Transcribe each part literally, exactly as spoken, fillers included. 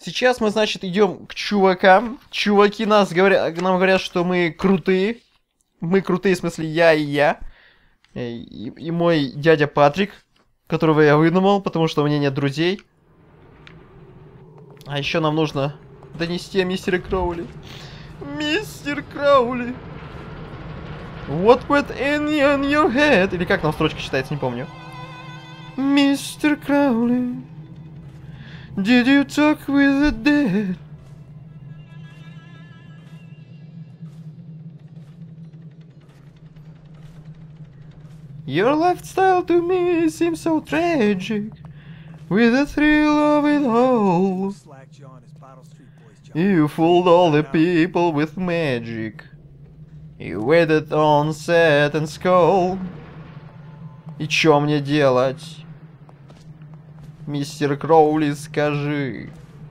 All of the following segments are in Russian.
Сейчас мы, значит, идем к чувакам. Чуваки нас говорят, нам говорят, что мы крутые. Мы крутые, в смысле, я и я. И, и мой дядя Патрик, которого я выдумал, потому что у меня нет друзей. А еще нам нужно донести о мистере Кроули. Мистер Кроули. What went in your head? Или как нам строчка читается, не помню. Мистер Кроули. Did you talk with the dead? Your lifestyle to me seems so tragic, with the thrill of it all. You fooled all the people with magic. You waited on set and skull. И чё мне делать? Мистер Кроули, скажи.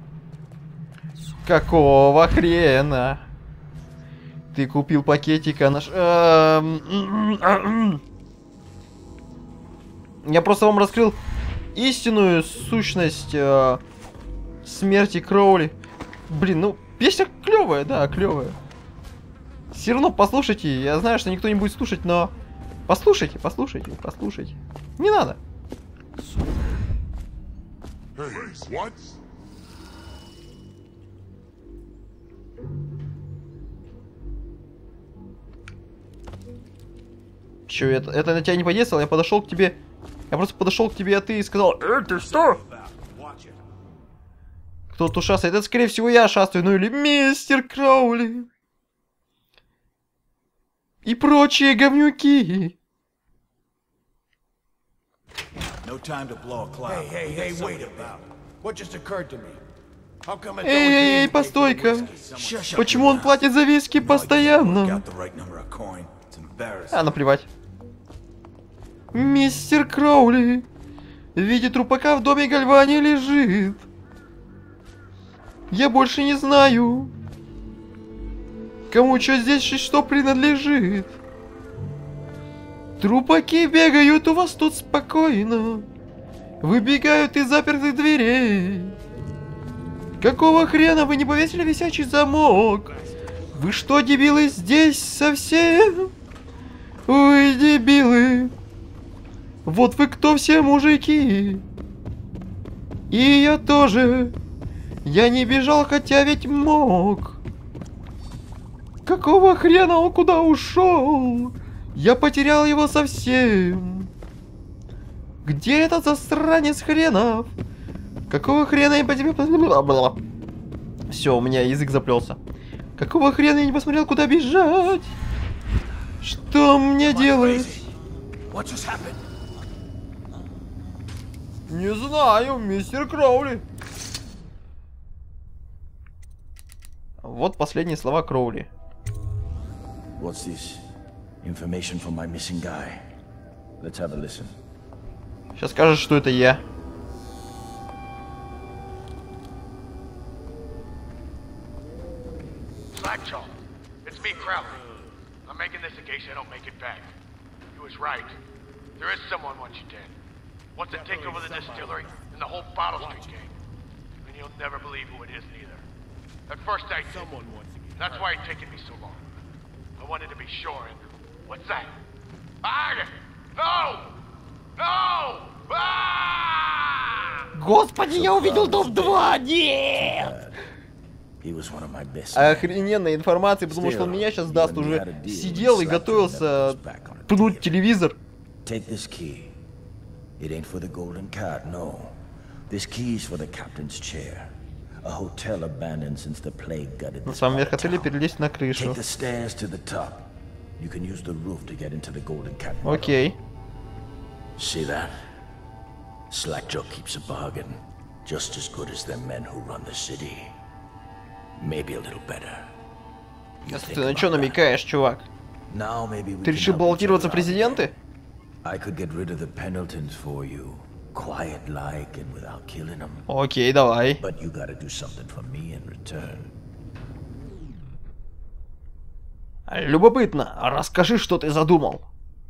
Какого хрена? Ты купил пакетик, а наш... Я просто вам раскрыл истинную сущность э, смерти Кроули. Блин, ну, песня клевая, да, клевая. Все равно послушайте. Я знаю, что никто не будет слушать, но... Послушайте, послушайте, послушайте. Не надо. Hey, Че, это, это на тебя не подействовало? Я подошел к тебе. Я просто подошел к тебе, а ты и сказал: «Эй, ты что?» Кто-то шастает. Это, скорее всего, я шастаю. Ну или мистер Кроули. И прочие говнюки. Эй, эй, постой-ка. Почему он платит за виски постоянно? А, наплевать. Мистер Кроули. В виде трупака в доме Гальвани лежит. Я больше не знаю, кому что здесь и что принадлежит. Трупаки бегают у вас тут спокойно. Выбегают из запертых дверей. Какого хрена вы не повесили висячий замок? Вы что, дебилы, здесь совсем? Ой, дебилы. Вот вы кто все, мужики. И я тоже. Я не бежал, хотя ведь мог. Какого хрена он куда ушел? Я потерял его совсем. Где этот засранец хренов? Какого хрена я по тебе... Все, у меня язык заплелся. Какого хрена я не посмотрел, куда бежать? Что мне делать? Не знаю, мистер Кроули. Вот последние слова Кроули. What's this? Information from my missing guy. Let's have a listen. Сейчас скажешь, что это я. Slackjaw, it's me, Crowley. I'm making this in case I don't make it back. You was right. There is someone wants you dead. Wants to take over the distillery and the whole Bottle Street gang. And you'll never believe who it is neither. At first I did. That's why it's taken me so long. I wanted to be sure and... What's that? Ah! No! No! Ah! Господи, я увидел Дом два! Нет! Охрененная информация, потому что он меня сейчас даст уже. Сидел и готовился пнуть телевизор. На самом верх отеля перелезть на крышу. Окей. See that? Slackjaw keeps a bargain, just as good as the men who run the city. Maybe a little better. Ты на что намекаешь, чувак? Ты решил баллотироваться в президенты? Окей, давай. Любопытно. Расскажи, что ты задумал.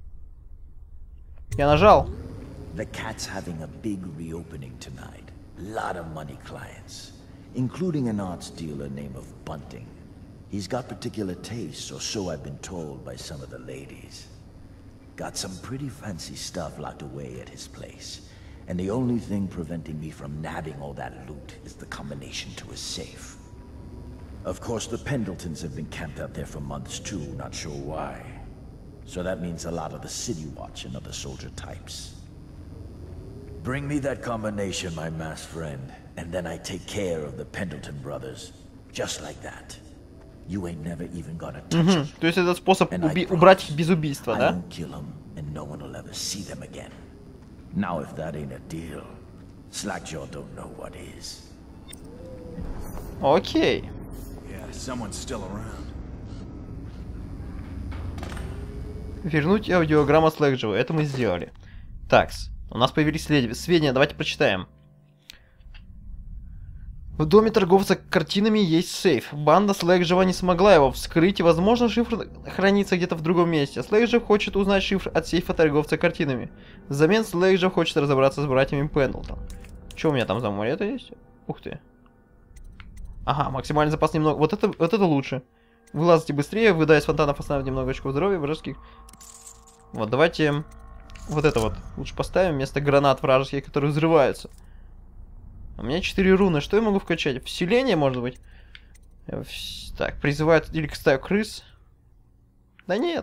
Я нажал. The Cat's having a big reopening tonight. Lot of money clients. including an arts dealer named of Bunting. He's got particular tastes, or so I've been told by some of the ladies. Got some pretty fancy stuff locked away at his place. And the only thing preventing me from nabbing all that loot is the combination to his safe. Of course, the Pendletons have been camped out there for months too, not sure why. So that means a lot of the City Watch and other soldier types. Bring me that combination, my masked friend, and then I take care of the Pendleton brothers. Just like that. You ain't never even gonna touch them. То есть это способ убрать их без убийства, да? I won't kill them, and no one will ever see them again. Now, if that ain't a deal, Slackjaw don't know what is. Окей. Yeah, someone's still around. Вернуть аудиограмму Слэкджоу. Это мы сделали. Такс. У нас появились сведения. Давайте прочитаем. В доме торговца картинами есть сейф. Банда Слэкджоу не смогла его вскрыть, и, возможно, шифр хранится где-то в другом месте. Слэкджоу хочет узнать шифр от сейфа торговца картинами. Взамен Слэкджоу хочет разобраться с братьями Пендлтон. Что у меня там за море это есть? Ух ты. Ага, максимальный запас немного. Вот это, вот это лучше. Вылазите быстрее, выдая из фонтанов остановить немного очков здоровья, вражеских. Вот, давайте вот это вот лучше поставим вместо гранат вражеских, которые взрываются. У меня четыре руны. Что я могу вкачать? Вселение, может быть? Так, призывают или к стаю крыс. Да нет.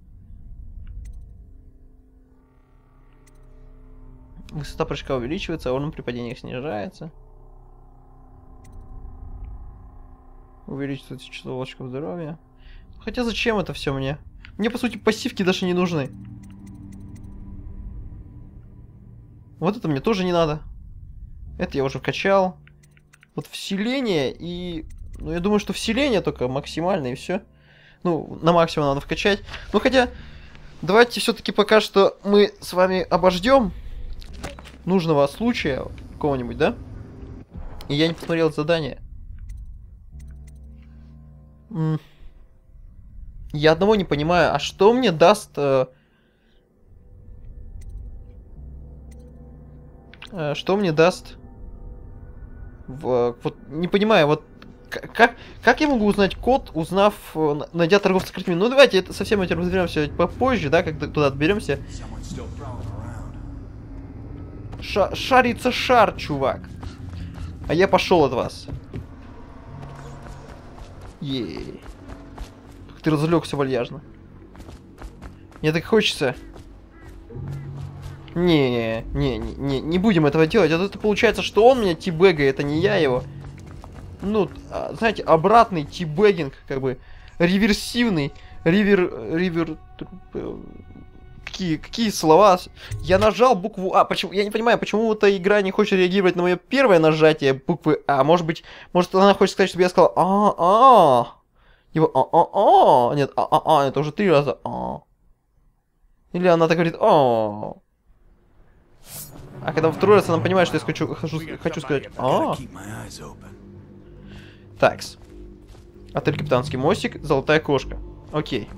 Высота прыжка увеличивается, а урон при падениях снижается. Увеличивается число очков здоровья. Хотя зачем это все мне? Мне, по сути, пассивки даже не нужны. Вот это мне тоже не надо. Это я уже вкачал. Вот вселение и... Ну, я думаю, что вселение только максимально и все. Ну, на максимум надо вкачать. Ну, хотя, давайте все-таки пока что мы с вами обождем нужного случая какого-нибудь, да? И я не посмотрел задание. М я одного не понимаю, а что мне даст... Э э что мне даст... В, вот не понимаю, вот как, как я могу узнать код, узнав, найдя торговца картинами? Ну давайте это, совсем этим разберемся попозже, да, когда туда отберемся. Ша шарится шар, чувак. А я пошел от вас. Ей. Как ты разлегся вальяжно. Мне так хочется. Не, не, не, не, не будем этого делать. Это, это получается, что он меня тибэгает, а не я его. Ну, знаете, обратный тибэгинг, как бы, реверсивный, ривер, ривер, какие, какие слова? Я нажал букву А, почему, я не понимаю, почему эта игра не хочет реагировать на мое первое нажатие буквы А. Может быть, может она хочет сказать, чтобы я сказал а-а, его а-а-а, нет, а-а-а, это уже три раза а. Или она так говорит а. А когда во второй раз она понимает, что я хочу, хочу, хочу сказать а. Такс. Отель Капитанский мостик, золотая кошка. Окей.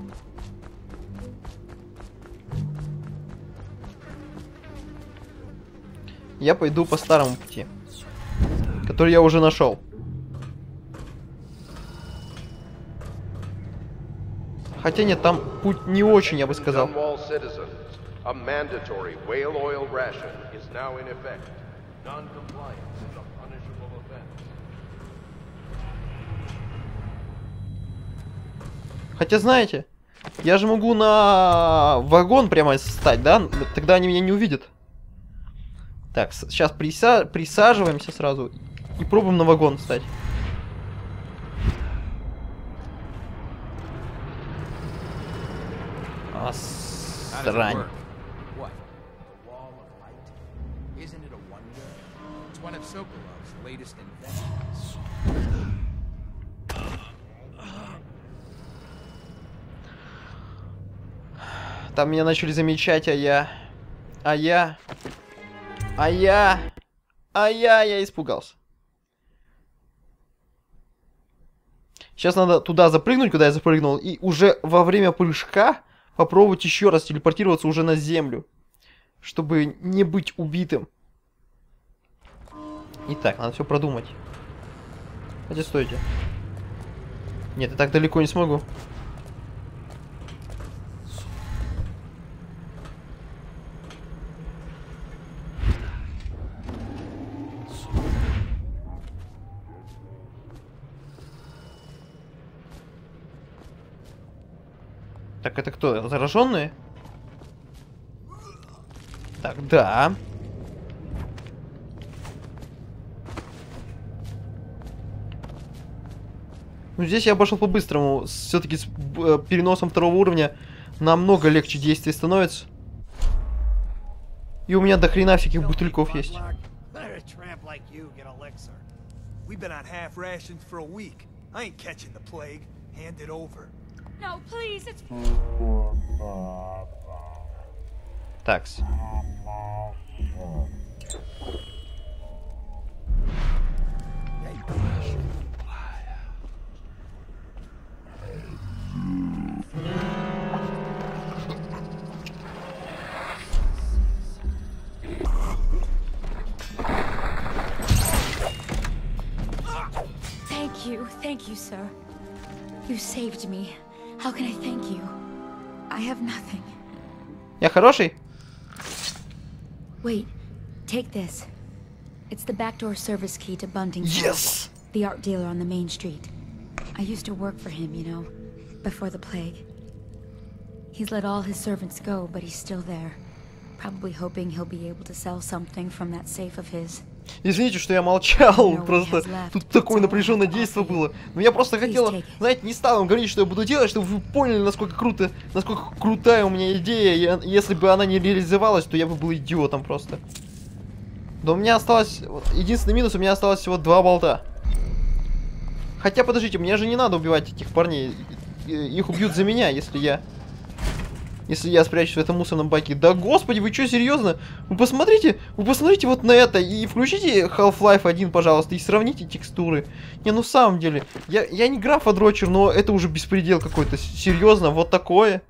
Я пойду по старому пути, который я уже нашел. Хотя нет, там путь не очень, я бы сказал. A mandatory whale oil ration is now in effect. Non-compliance is a punishable offense. Хотя, знаете, я же могу на вагон прямо встать, да? Тогда они меня не увидят. Так, сейчас приса присаживаемся сразу и пробуем на вагон встать. А, срань. Там меня начали замечать, а я... А я... А я... А я... Я испугался. Сейчас надо туда запрыгнуть, куда я запрыгнул, и уже во время прыжка попробовать еще раз телепортироваться уже на землю, чтобы не быть убитым. Итак, надо все продумать. Хотя стойте. Нет, я так далеко не смогу. Так, это кто? Зараженные? Так, да. Ну, здесь я обошел по-быстрому. Все-таки с э, переносом второго уровня намного легче действие становится. И у меня до хрена всяких бутыльков есть. Такс. Thank you, thank you, sir. You saved me. How can I thank you? I have nothing. Я хороший? Wait, take this. It's the backdoor service key to Bunting. Yes! The art dealer on the main street. I used to work for him, you know, before the plague. He's let all his servants go, but he's still there. Probably hoping he'll be able to sell something from that safe of his. Извините, что я молчал, просто тут такое напряженное действие было. Но я просто хотела, знаете, не стал вам говорить, что я буду делать, чтобы вы поняли, насколько круто, насколько крутая у меня идея. Я, если бы она не реализовалась, то я бы был идиотом просто. Но у меня осталось, единственный минус, у меня осталось всего два болта. Хотя, подождите, мне же не надо убивать этих парней. Их убьют за меня, если я... Если я спрячусь в этом мусорном баке. Да господи, вы что, серьезно? Вы посмотрите, вы посмотрите вот на это. И включите Half-Life один, пожалуйста, и сравните текстуры. Не, ну в самом деле, я, я не графодрочер, но это уже беспредел какой-то. Серьезно, вот такое.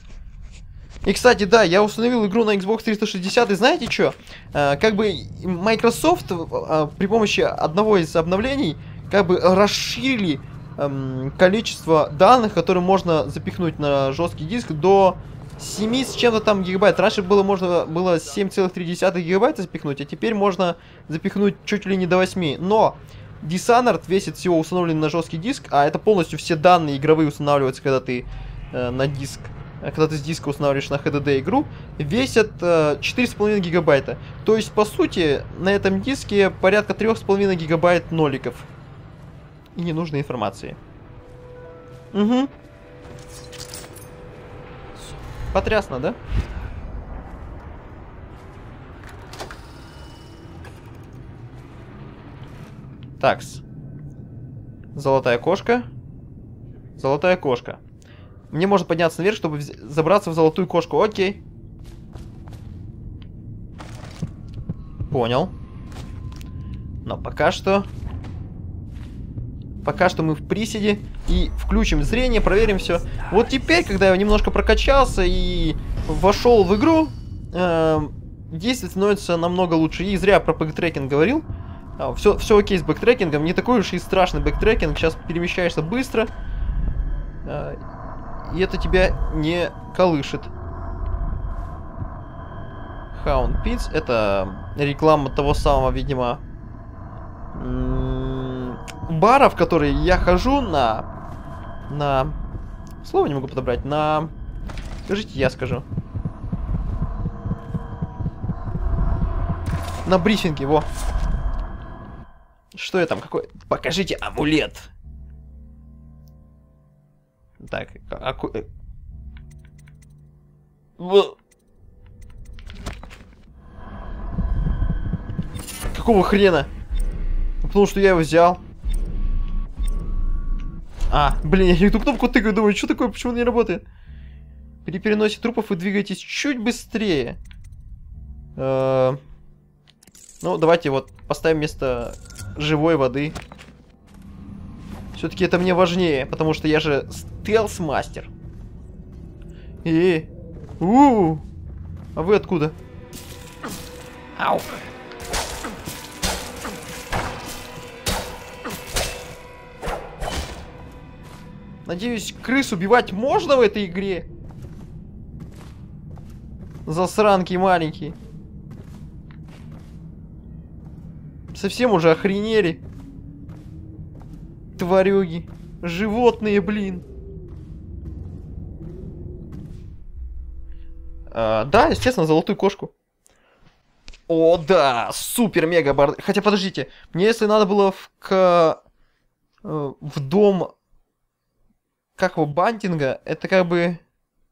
И, кстати, да, я установил игру на Xbox триста шестьдесят, и знаете что? А, как бы Microsoft а, при помощи одного из обновлений как бы расширили а, количество данных, которые можно запихнуть на жесткий диск до семи с чем-то там гигабайт. Раньше было можно было семь целых три десятых гигабайта запихнуть, а теперь можно запихнуть чуть ли не до восьми. Но Dishonored весит всего установлен на жесткий диск, а это полностью все данные игровые устанавливаются, когда ты э, на диск, когда ты с диска устанавливаешь на эйч ди ди игру, весят э, четыре с половиной гигабайта. То есть, по сути, на этом диске порядка три с половиной гигабайт ноликов. И ненужной информации. Угу. Потрясно, да? Такс. Золотая кошка. Золотая кошка. Мне можно подняться наверх, чтобы забраться в золотую кошку. Окей. Понял. Но пока что... Пока что мы в приседе. И включим зрение, проверим все. Вот теперь, когда я немножко прокачался и вошел в игру, э, действие становится намного лучше. И зря про бэктрекинг говорил. А, все, все окей с бэктрекингом. Не такой уж и страшный бэктрекинг. Сейчас перемещаешься быстро. Э, и это тебя не колышет. Hound Pits. Это реклама того самого, видимо, бара, в который я хожу на... На... Слово не могу подобрать. На... Скажите, я скажу. На брифинге, во. Что я там? Какой? Покажите амулет. Так, аку... Во. Какого хрена? Потому что я его взял. А, блин, я эту кнопку тыкаю, думаю, что такое, почему она не работает? При переносе трупов вы двигаетесь чуть быстрее. Э-э- ну, давайте вот поставим вместо живой воды. Все-таки это мне важнее, потому что я же стелс-мастер. И, у-у-у, а вы откуда? Ау. Надеюсь, крыс убивать можно в этой игре? Засранки маленькие. Совсем уже охренели. Тварюги. Животные, блин. А, да, естественно, золотую кошку. О, да, супер-мега бар... Хотя, подождите, мне если надо было в, к... в дом... Как его, Бантинга, это как бы...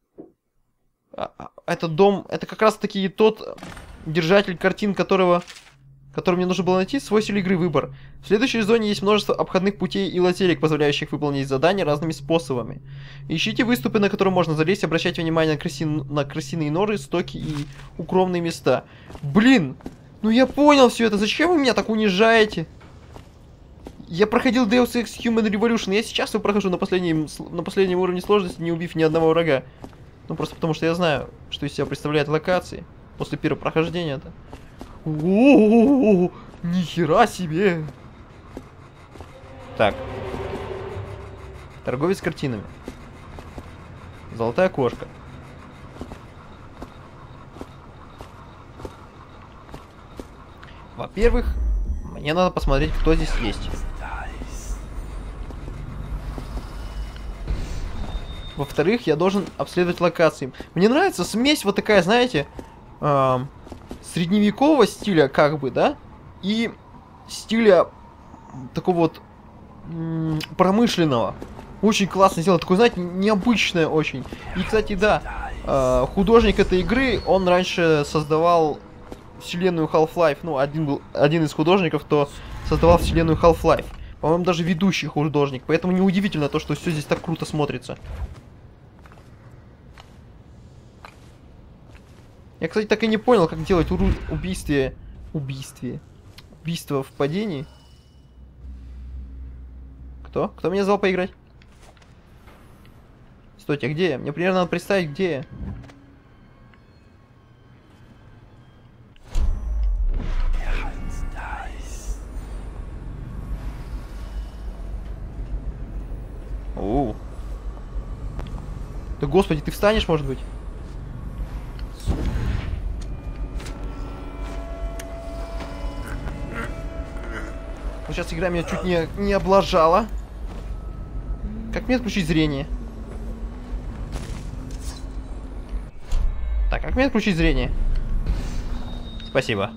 Этот дом, это как раз-таки тот держатель картин, которого... который мне нужно было найти, свойств игры выбор. В следующей зоне есть множество обходных путей и лазеек, позволяющих выполнить задания разными способами. Ищите выступы, на которые можно залезть, обращайте внимание на, крысин... на крысиные норы, стоки и укромные места. Блин! Ну я понял все это, зачем вы меня так унижаете? Я проходил Deus Ex Human Revolution, я сейчас его прохожу на последнем, на последнем уровне сложности, не убив ни одного врага. Ну просто потому что я знаю, что из себя представляет локации после первого прохождения-то. О-о-о-о, нихера себе! Так. Торговец картинами. Золотая кошка. Во-первых, мне надо посмотреть, кто здесь есть. Во-вторых, я должен обследовать локации. Мне нравится смесь вот такая, знаете, э средневекового стиля, как бы, да, и стиля такого вот промышленного. Очень классно сделано, такое, знаете, необычное очень. И, кстати, да, художник этой игры, он раньше создавал вселенную Half-Life, ну, один был, один из художников, кто создавал вселенную Half-Life. По-моему, даже ведущий художник, поэтому неудивительно то, что все здесь так круто смотрится. Я, кстати, так и не понял, как делать убийствие... Убийствие. Убийство в падении. Кто? Кто меня звал поиграть? Стойте, а где я? Мне примерно надо представить, где я. Оу. Да господи, ты встанешь, может быть? Ну, сейчас игра меня чуть не, не облажала. Как мне отключить зрение? Так, как мне отключить зрение? Спасибо.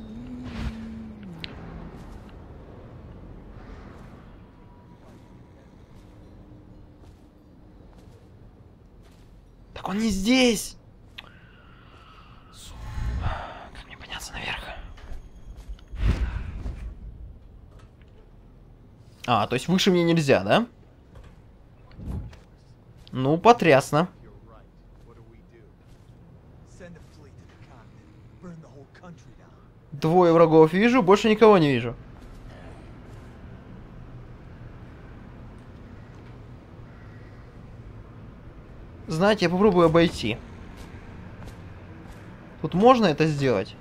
Так он не здесь! Как мне подняться наверх? А, то есть выше мне нельзя, да? Ну, потрясно. Двое врагов вижу, больше никого не вижу. Знаете, я попробую обойти. Тут можно это сделать?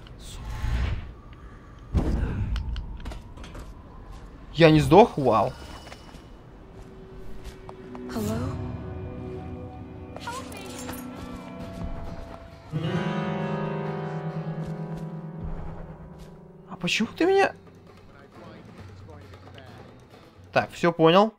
Я не сдох? Вау. Hello? А почему ты меня... Так, все понял.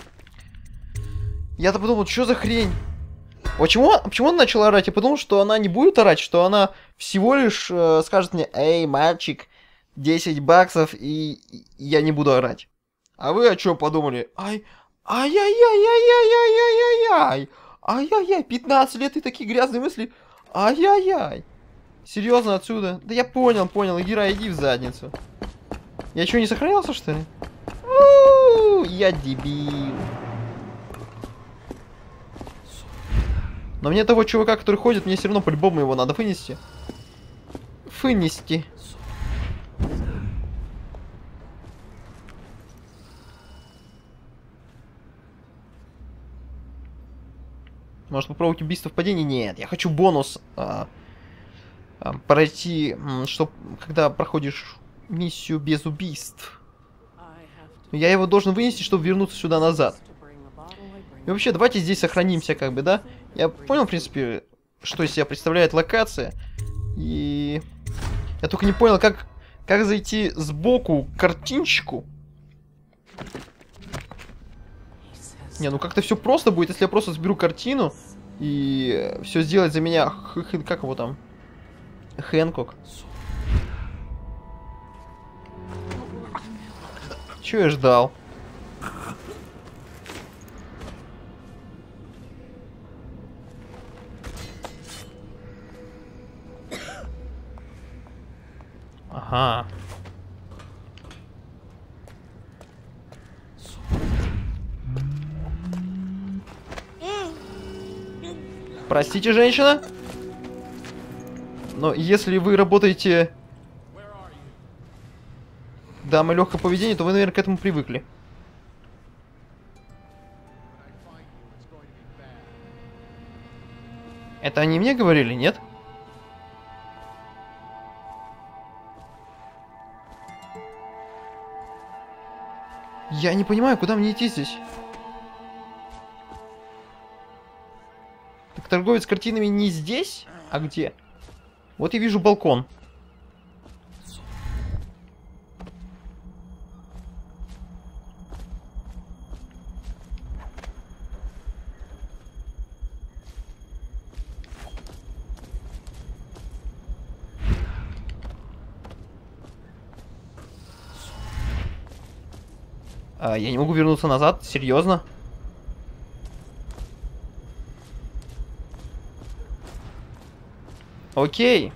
Я-то подумал, что за хрень? Почему, почему она начала орать? Я подумал, что она не будет орать, что она всего лишь э, скажет мне: эй, мальчик, десять баксов, и, и я не буду орать. А вы о чем подумали? Ай, ай-яй-яй-яй-яй-яй-яй-яй-яй. Ай-яй-яй, пятнадцать лет и такие грязные мысли. Ай-яй-яй. Серьезно отсюда? Да я понял, понял. Игра, иди в задницу. Я что, не сохранился, что ли? У-у-у, я дебил. Но мне того чувака, который ходит, мне все равно по-любому его надо вынести. Вынести. Может попробовать убийство в падении? Нет, я хочу бонус а, а, пройти, что когда проходишь миссию без убийств. Я его должен вынести, чтобы вернуться сюда назад. И вообще, давайте здесь сохранимся, как бы, да? Я понял, в принципе, что из себя представляет локация. И... Я только не понял, как, как зайти сбоку к картинчику. Не, ну как-то все просто будет, если я просто сберу картину и все сделать за меня. Х -х как его там? Хэнкок. Чего я ждал? Ага. Простите, женщина. Но если вы работаете... Дама легкого поведения, то вы, наверное, к этому привыкли. Это они мне говорили, нет? Я не понимаю, куда мне идти здесь. Так торговец с картинами не здесь? А где? Вот я вижу балкон. А, я не могу вернуться назад? Серьезно? Окей.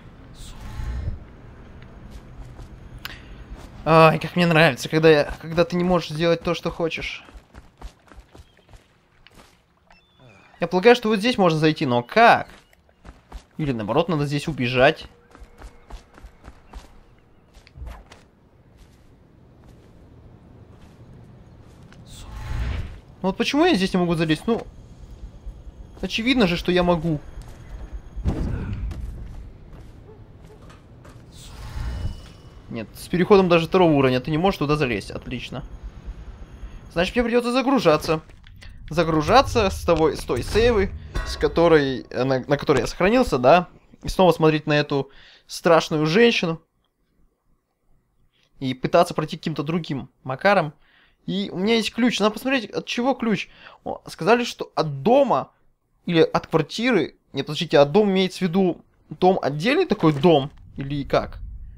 Ай, как мне нравится, когда, я, когда ты не можешь сделать то, что хочешь. Я полагаю, что вот здесь можно зайти, но как? Или наоборот, надо здесь убежать. Ну вот почему я здесь не могу залезть? Ну, очевидно же, что я могу. Нет, с переходом даже второго уровня ты не можешь туда залезть. Отлично. Значит, мне придется загружаться. Загружаться с, того, с той сейвы, с которой, на, на которой я сохранился, да. И снова смотреть на эту страшную женщину. И пытаться пройти каким-то другим макаром. И у меня есть ключ. Надо посмотреть, от чего ключ. О, сказали, что от дома или от квартиры. Нет, подождите, от дома имеется в виду дом отдельный такой дом? Или как?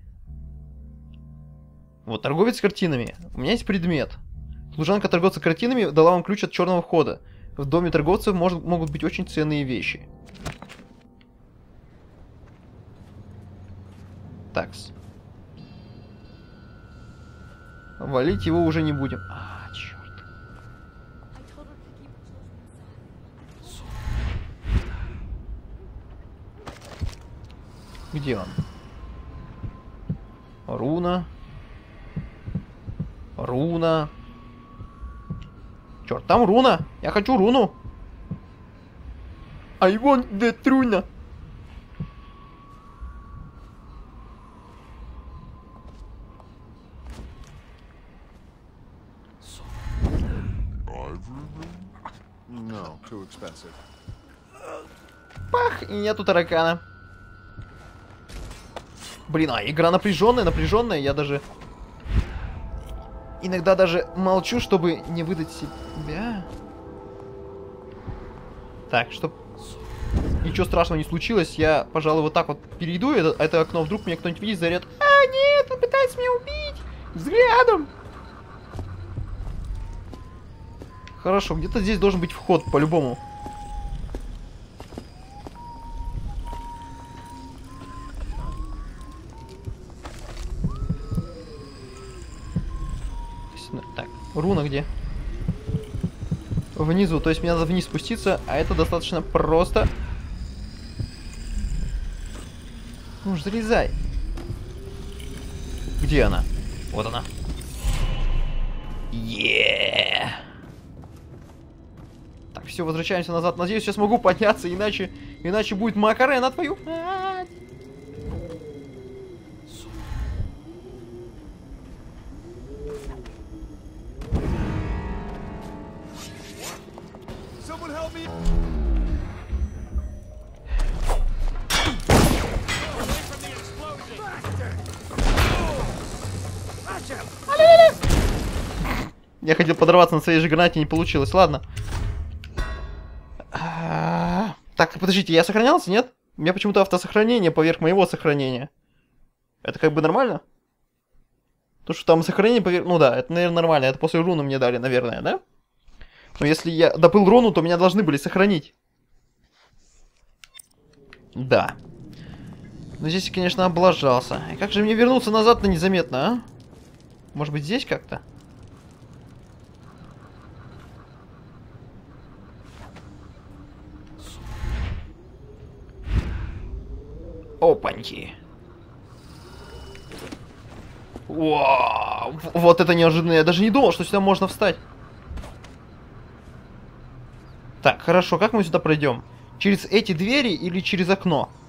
Вот, торговец с картинами. У меня есть предмет. Служанка торговца картинами дала вам ключ от черного входа. В доме торговцев может, могут быть очень ценные вещи. Такс. Валить его уже не будем. А, черт. Где он? Руна. Руна. Черт, там руна. Я хочу руну. I want that руна. No, too expensive. Пах, и нету таракана. Блин, а игра напряженная, напряженная. Я даже... Иногда даже молчу, чтобы не выдать себя. Так, чтоб ничего страшного не случилось, я, пожалуй, вот так вот перейду это, это окно. Вдруг меня кто-нибудь видит, заорет: а, нет, он пытается меня убить взглядом. Хорошо, где-то здесь должен быть вход, по-любому. Так, руна где? Внизу, то есть мне надо вниз спуститься, а это достаточно просто. Ну ж, залезай. Где она? Вот она. Еее. Так, все, возвращаемся назад. Надеюсь, я смогу подняться, иначе, иначе будет Макарена твою. А-а-а. Я хотел подорваться на своей же гранате, не получилось. Ладно. Так, подождите, я сохранялся, нет? У меня почему-то автосохранение поверх моего сохранения. Это как бы нормально? То, что там сохранение поверх... Ну да, это, наверное, нормально. Это после руны мне дали, наверное, да? Но если я добыл руну, то меня должны были сохранить. Да. Но здесь я, конечно, облажался. И как же мне вернуться назад-то незаметно, а? Может быть, здесь как-то? Опаньки. Вау, вот это неожиданно. Я даже не думал, что сюда можно встать. Так, хорошо, как мы сюда пройдем? Через эти двери или через окно?